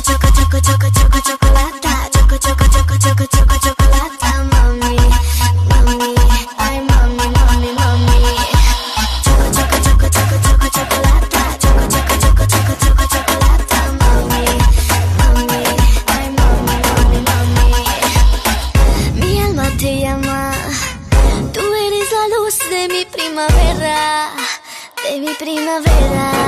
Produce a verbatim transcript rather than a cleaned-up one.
choco, choco, choco, choco, chocolata. Choco, choco, choco, choco, choco, chocolata. Mami, mami, ay mami, mami, mami. Choco, choco, choco, choco, choco, chocolata. Choco, choco, choco, choco, choco, chocolata. Mami, mami, ay mami, mami, mami. Mi alma te llama. Tú eres la luz de mi primavera, de mi primavera.